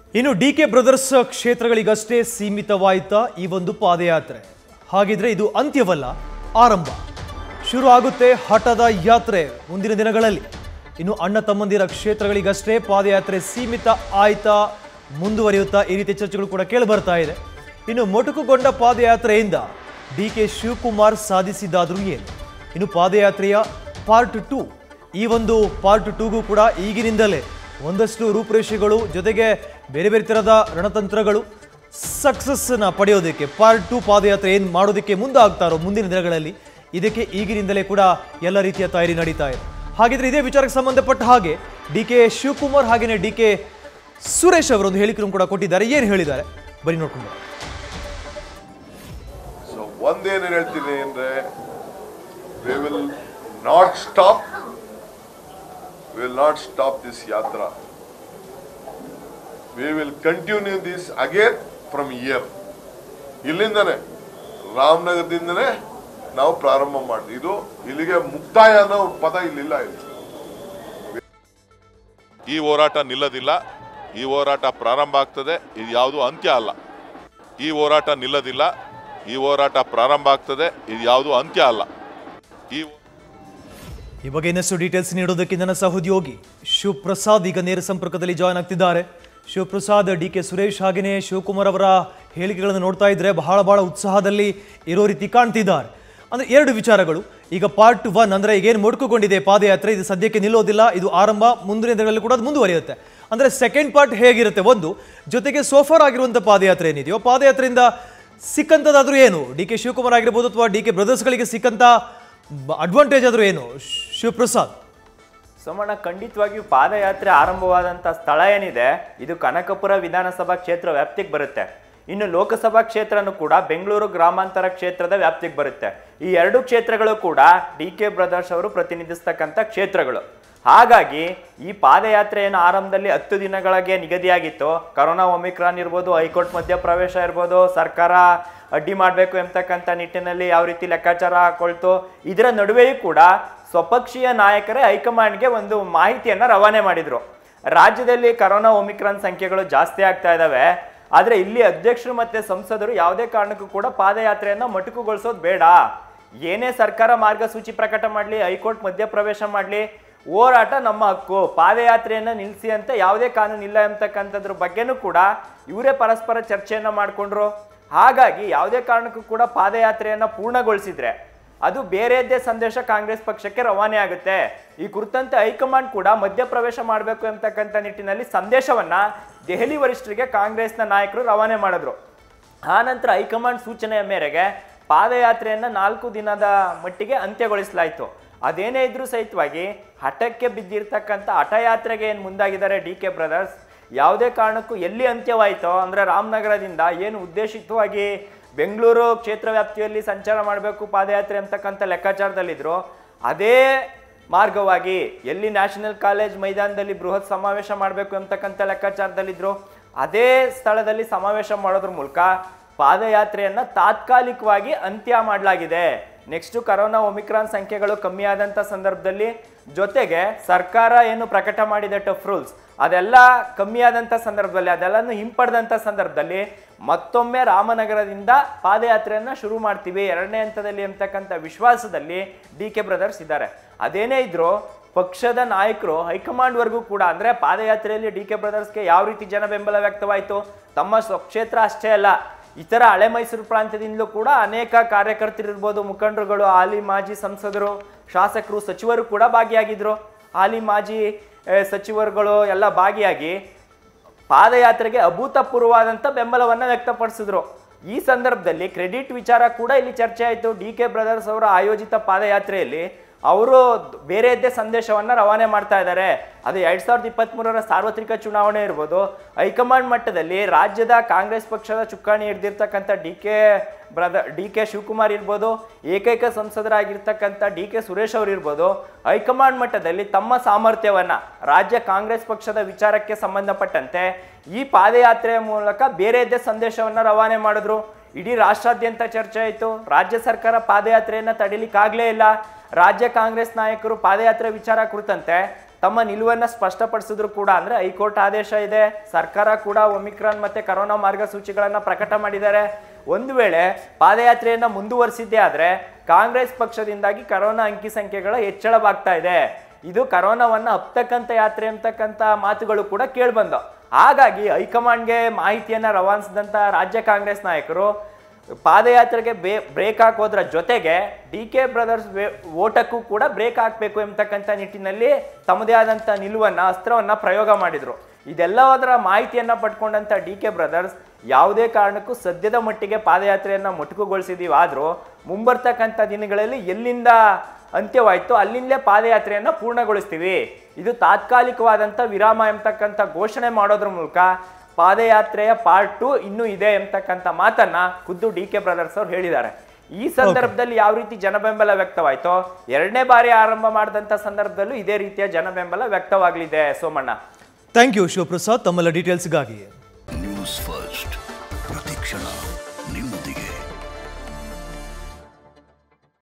ಇನ್ನು DK brothers ಕ್ಷೇತ್ರಗಳಿಗಷ್ಟೇ ಸೀಮಿತವಾಯಿತಾ ಈ ಒಂದು ಪಾದಯಾತ್ರೆ? ಹಾಗಿದ್ರೆ ಇದು ಅಂತ್ಯವಲ್ಲ, ಆರಂಭ. ಶುರು ಆಗುತ್ತೆ ಹಠದ ಯಾತ್ರೆ ಮುಂದಿನ ದಿನಗಳಲ್ಲಿ. ಇನ್ನು ಅಣ್ಣ ತಮ್ಮಂದಿರ ಕ್ಷೇತ್ರಗಳಿಗಷ್ಟೇ ಪಾದಯಾತ್ರೆ ಸೀಮಿತ ಆಯ್ತಾ, ಮುಂದುವರಿಯುತ್ತಾ, ಈ ರೀತಿಯ ಚರ್ಚೆಗಳು ಕೂಡ ಕೇಳಿ ಬರ್ತಾ ಇದೆ. ಇನ್ನು ಮೊಟಕುಗೊಂಡ ಪಾದಯಾತ್ರೆಯಿಂದ ಡಿಕೆ ಶಿವಕುಮಾರ್ ಸಾಧಿಸಿದಾದ್ರೂ ಏನು? ಇನ್ನು ಪಾದಯಾತ್ರೆಯ ಪಾರ್ಟ್ 2, ಈ ಒಂದು ಪಾರ್ಟ್ 2ಗೂ ಕೂಡ ಈಗಿನಿಂದಲೇ ಒಂದಷ್ಟು ರೂಪುರೇಷೆಗಳು ಜೊತೆಗೆ ಬೇರೆ ಬೇರೆ ಥರದ ರಣತಂತ್ರಗಳು ಸಕ್ಸಸ್ನ ಪಡೆಯೋದಕ್ಕೆ ಪಾರ್ಟ್ 2 ಪಾದಯಾತ್ರೆ ಏನು ಮಾಡೋದಕ್ಕೆ ಮುಂದಾಗ್ತಾರೋ ಮುಂದಿನ ದಿನಗಳಲ್ಲಿ, ಇದಕ್ಕೆ ಈಗಿನಿಂದಲೇ ಕೂಡ ಎಲ್ಲ ರೀತಿಯ ತಯಾರಿ ನಡೀತಾ ಇದೆ. ಹಾಗಿದ್ರೆ ಇದೇ ವಿಚಾರಕ್ಕೆ ಸಂಬಂಧಪಟ್ಟ ಹಾಗೆ ಡಿಕೆ ಶಿವಕುಮಾರ್ ಹಾಗೆಯೇ ಡಿಕೆ ಸುರೇಶ್ ಅವರೊಂದು ಹೇಳಿಕೆಯನ್ನು ಕೂಡ ಕೊಟ್ಟಿದ್ದಾರೆ. ಏನು ಹೇಳಿದ್ದಾರೆ ಬನ್ನಿ ನೋಡ್ಕೊಂಡು. ಸೊ ಒಂದೇನು ಹೇಳ್ತೀನಿ ಅಂದ್ರೆ, we will not stop this yatra. We will continue this again from here. ಇಲ್ಲಿಂದನೇ ರಾಮನಗರದಿಂದನೇ ನಾವು ಪ್ರಾರಂಭ ಮಾಡಿದ್ವಿ. ಇದು ಇಲ್ಲಿಗೆ ಮುಕ್ತಾಯ ಅನ್ನೋ ಪದ ಇಲ್ಲಿಲ್ಲ. ಈ ಹೋರಾಟ ನಿಲ್ಲದಿಲ್ಲ, ಈ ಹೋರಾಟ ಪ್ರಾರಂಭ ಆಗ್ತದೆ, ಇದು ಯಾವುದು ಅಂತ್ಯ ಅಲ್ಲ. ಈ ಹೋರಾಟ ನಿಲ್ಲದಿಲ್ಲ, ಈ ಹೋರಾಟ ಪ್ರಾರಂಭ ಆಗ್ತದೆ, ಇದು ಯಾವುದು ಅಂತ್ಯ ಅಲ್ಲ. ಈ ಬಗ್ಗೆ ಇನ್ನಷ್ಟು ಡೀಟೇಲ್ಸ್ ನೀಡೋದಕ್ಕೆ ನನ್ನ ಸಹೋದ್ಯೋಗಿ ಶಿವಪ್ರಸಾದ್ ಈಗ ನೇರ ಸಂಪರ್ಕದಲ್ಲಿ ಜಾಯ್ನ್ ಆಗ್ತಿದ್ದಾರೆ. ಶಿವಪ್ರಸಾದ್, ಡಿಕೆ ಸುರೇಶ್ ಹಾಗೆಯೇ ಶಿವಕುಮಾರ್ ಅವರ ಹೇಳಿಕೆಗಳನ್ನು ನೋಡ್ತಾ ಇದ್ರೆ ಬಹಳ ಉತ್ಸಾಹದಲ್ಲಿ ಇರೋ ರೀತಿ ಕಾಣ್ತಿದ್ದಾರೆ. ಅಂದರೆ ಎರಡು ವಿಚಾರಗಳು. ಈಗ ಪಾರ್ಟ್ 1 ಅಂದರೆ ಈಗೇನು ಮೊಟಕುಗೊಂಡಿದೆ ಪಾದಯಾತ್ರೆ, ಇದು ಸದ್ಯಕ್ಕೆ ನಿಲ್ಲೋದಿಲ್ಲ, ಇದು ಆರಂಭ, ಮುಂದಿನ ದಿನಗಳಲ್ಲಿ ಕೂಡ ಅದು ಮುಂದುವರಿಯುತ್ತೆ. ಅಂದರೆ ಸೆಕೆಂಡ್ ಪಾರ್ಟ್ ಹೇಗಿರುತ್ತೆ ಒಂದು, ಜೊತೆಗೆ ಸೋಫಾರ್ ಆಗಿರುವಂಥ ಪಾದಯಾತ್ರೆ ಏನಿದೆಯೋ, ಪಾದಯಾತ್ರೆಯಿಂದ ಸಿಕ್ಕಂಥದ್ದಾದ್ರೂ ಏನು, ಡಿಕೆ ಶಿವಕುಮಾರ್ ಆಗಿರ್ಬೋದು ಅಥವಾ ಡಿಕೆ ಬ್ರದರ್ಸ್ಗಳಿಗೆ ಸಿಕ್ಕಂಥ ಅಡ್ವಾಂಟೇಜ್ ಆದರೂ ಏನು? ಶಿವಪ್ರಸಾದ್. ಸೋಮಣ್ಣ, ಖಂಡಿತವಾಗಿಯೂ ಪಾದಯಾತ್ರೆ ಆರಂಭವಾದಂಥ ಸ್ಥಳ ಏನಿದೆ ಇದು ಕನಕಪುರ ವಿಧಾನಸಭಾ ಕ್ಷೇತ್ರ ವ್ಯಾಪ್ತಿಗೆ ಬರುತ್ತೆ. ಇನ್ನು ಲೋಕಸಭಾ ಕ್ಷೇತ್ರನೂ ಕೂಡ ಬೆಂಗಳೂರು ಗ್ರಾಮಾಂತರ ಕ್ಷೇತ್ರದ ವ್ಯಾಪ್ತಿಗೆ ಬರುತ್ತೆ. ಈ ಎರಡು ಕ್ಷೇತ್ರಗಳು ಕೂಡ ಡಿ.ಕೆ. ಬ್ರದರ್ಸ್ ಅವರು ಪ್ರತಿನಿಧಿಸ್ತಕ್ಕಂಥ ಕ್ಷೇತ್ರಗಳು. ಹಾಗಾಗಿ ಈ ಪಾದಯಾತ್ರೆಯನ್ನು ಆರಂಭದಲ್ಲಿ 10 ದಿನಗಳಿಗೆ ನಿಗದಿಯಾಗಿತ್ತು. ಕರೋನಾ ಒಮಿಕ್ರಾನ್ ಇರ್ಬೋದು, ಹೈಕೋರ್ಟ್ ಮಧ್ಯಪ್ರವೇಶ ಇರ್ಬೋದು, ಸರ್ಕಾರ ಅಡ್ಡಿ ಮಾಡಬೇಕು ಎಂಬತಕ್ಕಂಥ ನಿಟ್ಟಿನಲ್ಲಿ ಯಾವ ರೀತಿ ಲೆಕ್ಕಾಚಾರ ಹಾಕೊಳ್ತು, ಇದರ ನಡುವೆಯೂ ಕೂಡ ಸ್ವಪಕ್ಷೀಯ ನಾಯಕರೇ ಹೈಕಮಾಂಡ್ಗೆ ಒಂದು ಮಾಹಿತಿಯನ್ನು ರವಾನೆ ಮಾಡಿದ್ರು. ರಾಜ್ಯದಲ್ಲಿ ಕರೋನಾ ಒಮಿಕ್ರಾನ್ ಸಂಖ್ಯೆಗಳು ಜಾಸ್ತಿ ಆಗ್ತಾ ಇದ್ದಾವೆ, ಆದರೆ ಇಲ್ಲಿ ಅಧ್ಯಕ್ಷರು ಮತ್ತೆ ಸಂಸದರು ಯಾವುದೇ ಕಾರಣಕ್ಕೂ ಕೂಡ ಪಾದಯಾತ್ರೆಯನ್ನು ಮೊಟಕುಗೊಳಿಸೋದು ಬೇಡ, ಏನೇ ಸರ್ಕಾರ ಮಾರ್ಗಸೂಚಿ ಪ್ರಕಟ ಮಾಡಲಿ, ಹೈಕೋರ್ಟ್ ಮಧ್ಯಪ್ರವೇಶ ಮಾಡಲಿ, ಹೋರಾಟ ನಮ್ಮ ಹಕ್ಕು, ಪಾದಯಾತ್ರೆಯನ್ನು ನಿಲ್ಲಿಸಿ ಅಂತ ಯಾವುದೇ ಕಾನೂನು ಇಲ್ಲ ಎಂಬತಕ್ಕಂಥದ್ರ ಬಗ್ಗೆನೂ ಕೂಡ ಇವರೇ ಪರಸ್ಪರ ಚರ್ಚೆಯನ್ನು ಮಾಡಿಕೊಂಡ್ರು. ಹಾಗಾಗಿ ಯಾವುದೇ ಕಾರಣಕ್ಕೂ ಕೂಡ ಪಾದಯಾತ್ರೆಯನ್ನು ಪೂರ್ಣಗೊಳಿಸಿದ್ರೆ ಅದು ಬೇರೆಯದ್ದೇ ಸಂದೇಶ ಕಾಂಗ್ರೆಸ್ ಪಕ್ಷಕ್ಕೆ ರವಾನೆ ಆಗುತ್ತೆ. ಈ ಕುರಿತಂತೆ ಹೈಕಮಾಂಡ್ ಕೂಡ ಮಧ್ಯಪ್ರವೇಶ ಮಾಡಬೇಕು ಎಂಬತಕ್ಕಂಥ ನಿಟ್ಟಿನಲ್ಲಿ ಸಂದೇಶವನ್ನ ದೆಹಲಿ ವರಿಷ್ಠರಿಗೆ ಕಾಂಗ್ರೆಸ್ನ ನಾಯಕರು ರವಾನೆ ಮಾಡಿದ್ರು. ಆನಂತರ ಹೈಕಮಾಂಡ್ ಸೂಚನೆಯ ಮೇರೆಗೆ ಪಾದಯಾತ್ರೆಯನ್ನು 4 ದಿನದ ಮಟ್ಟಿಗೆ ಅಂತ್ಯಗೊಳಿಸಲಾಯಿತು. ಅದೇನೇ ಇದ್ರೂ ಸಹಿತವಾಗಿ ಹಠಕ್ಕೆ ಬಿದ್ದಿರ್ತಕ್ಕಂಥ ಹಠಯಾತ್ರೆಗೆ ಏನು ಮುಂದಾಗಿದ್ದಾರೆ ಡಿ.ಕೆ. ಬ್ರದರ್ಸ್, ಯಾವುದೇ ಕಾರಣಕ್ಕೂ ಎಲ್ಲಿ ಅಂತ್ಯವಾಯಿತೋ ಅಂದರೆ ರಾಮನಗರದಿಂದ ಏನು ಉದ್ದೇಶಿತವಾಗಿ ಬೆಂಗಳೂರು ಕ್ಷೇತ್ರ ವ್ಯಾಪ್ತಿಯಲ್ಲಿ ಸಂಚಾರ ಮಾಡಬೇಕು ಪಾದಯಾತ್ರೆ ಅಂತಕ್ಕಂಥ ಲೆಕ್ಕಾಚಾರದಲ್ಲಿದ್ರು, ಅದೇ ಮಾರ್ಗವಾಗಿ ಎಲ್ಲಿ ನ್ಯಾಷನಲ್ ಕಾಲೇಜ್ ಮೈದಾನದಲ್ಲಿ ಬೃಹತ್ ಸಮಾವೇಶ ಮಾಡಬೇಕು ಅಂತಕ್ಕಂಥ ಲೆಕ್ಕಾಚಾರದಲ್ಲಿದ್ರು, ಅದೇ ಸ್ಥಳದಲ್ಲಿ ಸಮಾವೇಶ ಮಾಡೋದ್ರ ಮೂಲಕ ಪಾದಯಾತ್ರೆಯನ್ನು ತಾತ್ಕಾಲಿಕವಾಗಿ ಅಂತ್ಯ ಮಾಡಲಾಗಿದೆ. ನೆಕ್ಸ್ಟು ಕರೋನಾ ಒಮಿಕ್ರಾನ್ ಸಂಖ್ಯೆಗಳು ಕಮ್ಮಿ ಆದಂಥ ಸಂದರ್ಭದಲ್ಲಿ, ಜೊತೆಗೆ ಸರ್ಕಾರ ಏನು ಪ್ರಕಟ ಮಾಡಿದೆ ಟಫ್ ರೂಲ್ಸ್ ಅದೆಲ್ಲ ಕಮ್ಮಿ ಆದಂಥ ಸಂದರ್ಭದಲ್ಲಿ, ಅದೆಲ್ಲನೂ ಹಿಂಪಡೆದಂಥ ಸಂದರ್ಭದಲ್ಲಿ ಮತ್ತೊಮ್ಮೆ ರಾಮನಗರದಿಂದ ಪಾದಯಾತ್ರೆಯನ್ನು ಶುರು ಮಾಡ್ತೀವಿ 2ನೇ ಹಂತದಲ್ಲಿ ಅಂತಕ್ಕಂಥ ವಿಶ್ವಾಸದಲ್ಲಿ ಡಿ.ಕೆ. ಬ್ರದರ್ಸ್ ಇದ್ದಾರೆ. ಅದೇನೇ ಇದ್ರೂ ಪಕ್ಷದ ನಾಯಕರು ಹೈಕಮಾಂಡ್ವರೆಗೂ ಕೂಡ, ಅಂದರೆ ಪಾದಯಾತ್ರೆಯಲ್ಲಿ ಡಿ.ಕೆ. ಬ್ರದರ್ಸ್ಗೆ ಯಾವ ರೀತಿ ಜನ ಬೆಂಬಲ ವ್ಯಕ್ತವಾಯಿತು, ತಮ್ಮ ಸ್ವಕ್ಷೇತ್ರ ಅಷ್ಟೇ ಅಲ್ಲ, ಇತರ ಹಳೆ ಮೈಸೂರು ಪ್ರಾಂತ್ಯದಿಂದಲೂ ಕೂಡ ಅನೇಕ ಕಾರ್ಯಕರ್ತರಿರ್ಬೋದು, ಮುಖಂಡರುಗಳು, ಹಾಲಿ ಮಾಜಿ ಸಂಸದರು, ಶಾಸಕರು, ಸಚಿವರು ಕೂಡ ಭಾಗಿಯಾಗಿದ್ರು. ಹಾಲಿ ಮಾಜಿ ಸಚಿವರುಗಳು ಎಲ್ಲ ಭಾಗಿಯಾಗಿ ಪಾದಯಾತ್ರೆಗೆ ಅಭೂತಪೂರ್ವವಾದಂಥ ಬೆಂಬಲವನ್ನು ವ್ಯಕ್ತಪಡಿಸಿದ್ರು. ಈ ಸಂದರ್ಭದಲ್ಲಿ ಕ್ರೆಡಿಟ್ ವಿಚಾರ ಕೂಡ ಇಲ್ಲಿ ಚರ್ಚೆ ಆಯಿತು. ಡಿ.ಕೆ. ಬ್ರದರ್ಸ್ ಅವರ ಆಯೋಜಿತ ಪಾದಯಾತ್ರೆಯಲ್ಲಿ ಅವರು ಬೇರೆಯದ್ದೇ ಸಂದೇಶವನ್ನು ರವಾನೆ ಮಾಡ್ತಾ ಇದ್ದಾರೆ. ಅದು 2023ರ ಸಾರ್ವತ್ರಿಕ ಚುನಾವಣೆ ಇರ್ಬೋದು, ಹೈಕಮಾಂಡ್ ಮಟ್ಟದಲ್ಲಿ ರಾಜ್ಯದ ಕಾಂಗ್ರೆಸ್ ಪಕ್ಷದ ಚುಕ್ಕಾಣಿ ಹಿಡಿದಿರ್ತಕ್ಕಂಥ ಡಿ.ಕೆ. ಶಿವಕುಮಾರ್ ಇರ್ಬೋದು, ಏಕೈಕ ಸಂಸದರಾಗಿರ್ತಕ್ಕಂಥ ಡಿ.ಕೆ. ಸುರೇಶ್ ಅವರು ಇರ್ಬೋದು, ಹೈಕಮಾಂಡ್ ಮಟ್ಟದಲ್ಲಿ ತಮ್ಮ ಸಾಮರ್ಥ್ಯವನ್ನು ರಾಜ್ಯ ಕಾಂಗ್ರೆಸ್ ಪಕ್ಷದ ವಿಚಾರಕ್ಕೆ ಸಂಬಂಧಪಟ್ಟಂತೆ ಈ ಪಾದಯಾತ್ರೆಯ ಮೂಲಕ ಬೇರೆಯದ್ದೇ ಸಂದೇಶವನ್ನು ರವಾನೆ ಮಾಡಿದ್ರು. ಇಡೀ ರಾಷ್ಟ್ರಾದ್ಯಂತ ಚರ್ಚೆ ಆಯಿತು. ರಾಜ್ಯ ಸರ್ಕಾರ ಪಾದಯಾತ್ರೆಯನ್ನು ತಡಿಲಿಕ್ಕಾಗಲೇ ಇಲ್ಲ. ರಾಜ್ಯ ಕಾಂಗ್ರೆಸ್ ನಾಯಕರು ಪಾದಯಾತ್ರೆ ವಿಚಾರ ಕುರಿತಂತೆ ತಮ್ಮ ನಿಲುವನ್ನ ಸ್ಪಷ್ಟಪಡಿಸಿದ್ರು ಕೂಡ, ಅಂದ್ರೆ ಹೈಕೋರ್ಟ್ ಆದೇಶ ಇದೆ, ಸರ್ಕಾರ ಕೂಡ ಒಮಿಕ್ರಾನ್ ಮತ್ತೆ ಕರೋನಾ ಮಾರ್ಗಸೂಚಿಗಳನ್ನ ಪ್ರಕಟ ಮಾಡಿದ್ದಾರೆ. ಒಂದು ವೇಳೆ ಪಾದಯಾತ್ರೆಯನ್ನ ಮುಂದುವರಿಸಿದ್ದೇ ಆದ್ರೆ ಕಾಂಗ್ರೆಸ್ ಪಕ್ಷದಿಂದಾಗಿ ಕರೋನಾ ಅಂಕಿ ಸಂಖ್ಯೆಗಳ ಹೆಚ್ಚಳವಾಗ್ತಾ ಇದೆ, ಇದು ಕರೋನಾವನ್ನ ಹಪ್ತಕ್ಕಂತ ಯಾತ್ರೆ ಅಂತಕ್ಕಂಥ ಮಾತುಗಳು ಕೂಡ ಕೇಳ್ಬಂದವು. ಹಾಗಾಗಿ ಹೈಕಮಾಂಡ್ಗೆ ಮಾಹಿತಿಯನ್ನ ರವಾನಿಸಿದಂತ ರಾಜ್ಯ ಕಾಂಗ್ರೆಸ್ ನಾಯಕರು ಪಾದಯಾತ್ರೆಗೆ ಬ್ರೇಕ್ ಹಾಕೋದ್ರ ಜೊತೆಗೆ DK ಬ್ರದರ್ಸ್ ಓಟಕ್ಕೂ ಕೂಡ ಬ್ರೇಕ್ ಹಾಕಬೇಕು ಎಂಬತಕ್ಕಂಥ ನಿಟ್ಟಿನಲ್ಲಿ ತಮ್ಮದೇ ಆದಂಥ ನಿಲುವನ್ನ ಅಸ್ತ್ರವನ್ನ ಪ್ರಯೋಗ ಮಾಡಿದ್ರು. ಇದೆಲ್ಲದರ ಮಾಹಿತಿಯನ್ನ ಪಡ್ಕೊಂಡಂತ DK ಬ್ರದರ್ಸ್ ಯಾವುದೇ ಕಾರಣಕ್ಕೂ ಸದ್ಯದ ಮಟ್ಟಿಗೆ ಪಾದಯಾತ್ರೆಯನ್ನ ಮೊಟಕುಗೊಳಿಸಿದೀವಿ, ಆದ್ರೂ ಮುಂಬರ್ತಕ್ಕಂಥ ದಿನಗಳಲ್ಲಿ ಎಲ್ಲಿಂದ ಅಂತ್ಯವಾಯ್ತು ಅಲ್ಲಿಂದಲೇ ಪಾದಯಾತ್ರೆಯನ್ನ ಪೂರ್ಣಗೊಳಿಸ್ತೀವಿ, ಇದು ತಾತ್ಕಾಲಿಕವಾದಂಥ ವಿರಾಮ ಎಂಬತಕ್ಕಂಥ ಘೋಷಣೆ ಮಾಡೋದ್ರ ಮೂಲಕ ಪಾದಯಾತ್ರೆಯ ಪಾರ್ಟ್ 2 ಇನ್ನೂ ಇದೆ ಎಂಬತಕ್ಕಂಥ ಮಾತನ್ನ ಖುದ್ದು DK ಬ್ರದರ್ಸ್ ಅವರು ಹೇಳಿದ್ದಾರೆ. ಈ ಸಂದರ್ಭದಲ್ಲಿ ಯಾವ ರೀತಿ ಜನಬೆಂಬಲ ವ್ಯಕ್ತವಾಯ್ತೋ ಎರಡನೇ ಬಾರಿ ಆರಂಭ ಮಾಡಿದಂಥ ಸಂದರ್ಭದಲ್ಲೂ ಇದೇ ರೀತಿಯ ಜನಬೆಂಬಲ ವ್ಯಕ್ತವಾಗಲಿದೆ. ಸೋಮಣ್ಣ, ಥ್ಯಾಂಕ್ ಯು ಶಿವಪ್ರಸಾದ್ ತಮ್ಮೆಲ್ಲ ಡೀಟೇಲ್ಸ್ಗಾಗಿ. ನ್ಯೂಸ್ ಫಸ್ಟ್ ಪ್ರತಿಕ್ಷಣ ನಿಮ್ಮೊಂದಿಗೆ.